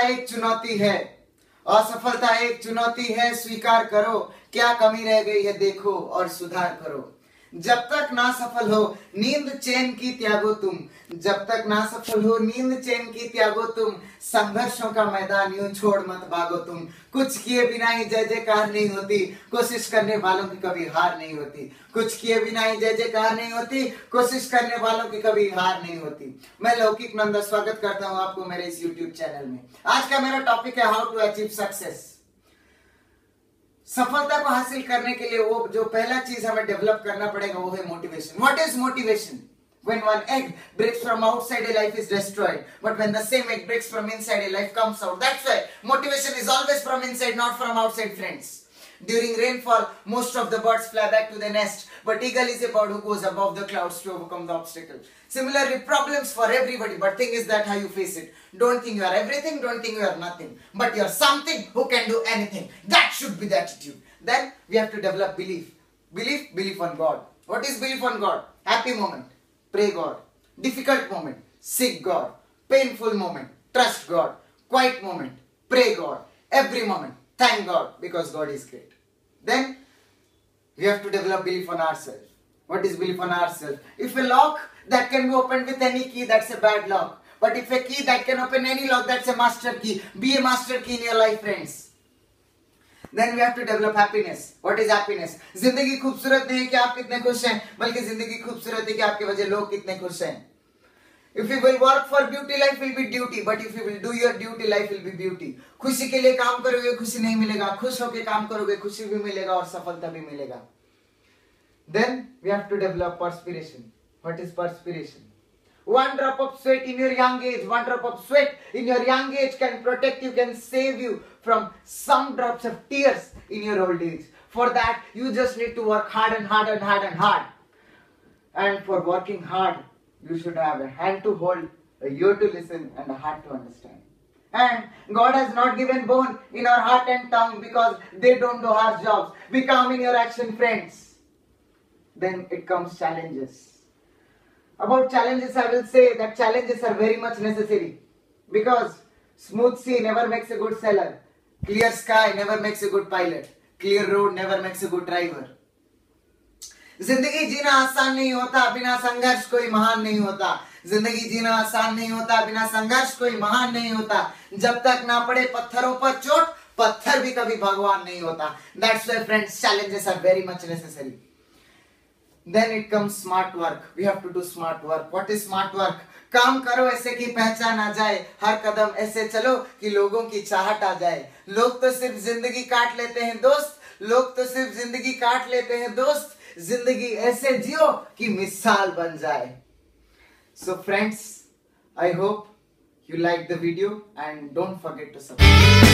एक चुनौती है, असफलता एक चुनौती है, स्वीकार करो, क्या कमी रह गई है देखो और सुधार करो। जब तक ना सफल हो नींद चैन की त्यागो तुम, जब तक ना सफल हो नींद चैन की त्यागो तुम, संघर्षों का मैदान यूं छोड़ मत भागो तुम। कुछ किए बिना ही जय जयकार नहीं होती, कोशिश करने वालों की कभी हार नहीं होती। कुछ किए बिना ही जय जयकार नहीं होती, कोशिश करने वालों की कभी हार नहीं होती। मैं लौकिक नंदा स्वागत करता हूं आपको मेरे इस YouTube चैनल में। आज का मेरा टॉपिक है हाउ टू अचीव सक्सेस। सफलता को हासिल करने के लिए वो जो पहला चीज हमें डेवलप करना पड़ेगा वो है motivation. What is motivation? When one egg breaks from outside, a life is destroyed. But when the same egg breaks from inside, a life comes out. That's why motivation is always from inside, not from outside, friends. During rainfall, most of the birds fly back to the nest. But eagle is a bird who goes above the clouds to overcome the obstacle. Similarly, problems for everybody. But thing is that how you face it. Don't think you are everything. Don't think you are nothing. But you are something who can do anything. That should be the attitude. Then we have to develop belief. Belief on God. What is belief on God? Happy moment. Pray God. Difficult moment, seek God. Painful moment, trust God. Quiet moment, pray God. Every moment, thank God, because God is great. Then we have to develop belief on ourselves. What is belief on ourselves? If a lock that can be opened with any key, that's a bad lock. But if a key that can open any lock, that's a master key. Be a master key in your life, friends. Then we have to develop happiness. What is happiness? जिंदगी खूबसूरत नहीं है कि आप कितने खुश हैं, बल्कि जिंदगी खूबसूरत है कि आपकी वजह लोग कितने खुश हैं. If you will work for beauty, life will be duty. But if you will do your duty, life will be beauty. खुशी के लिए काम करोगे, खुशी नहीं मिलेगा. खुश होके काम करोगे, खुशी भी मिलेगा और सफलता भी मिलेगा. Then we have to develop perspiration. What is perspiration? One drop of sweat in your young age, one drop of sweat in your young age can protect you, can save you from some drops of tears in your old age. For that, you just need to work hard and hard and hard and hard. And for working hard, you should have a hand to hold, a ear to listen, and a heart to understand. And God has not given bone in our heart and tongue because they don't do hard jobs. Be calm in your action, friends. Then it comes challenges. About challenges, I will say that challenges are very much necessary because smooth sea never makes a good sailor, clear sky never makes a good pilot, clear road never makes a good driver. जिंदगी जीना आसान नहीं होता, बिना संघर्ष कोई महान नहीं होता. जिंदगी जीना आसान नहीं होता, बिना संघर्ष कोई महान नहीं होता. जब तक ना पड़े पत्थरों पर चोट, पत्थर भी कभी भगवान नहीं होता. That's why, friends, challenges are very much necessary. Then it comes smart work. We have to do smart work. What is smart work? काम करो ऐसे कि पहचान आ जाए, हर कदम ऐसे चलो कि लोगों की चाहत आ जाए. लोग तो सिर्फ जिंदगी काट लेते हैं दोस्त, लोग तो सिर्फ जिंदगी काट लेते हैं दोस्त. जिंदगी ऐसे जियो कि मिसाल बन जाए. So friends, I hope you like the video and don't forget to subscribe.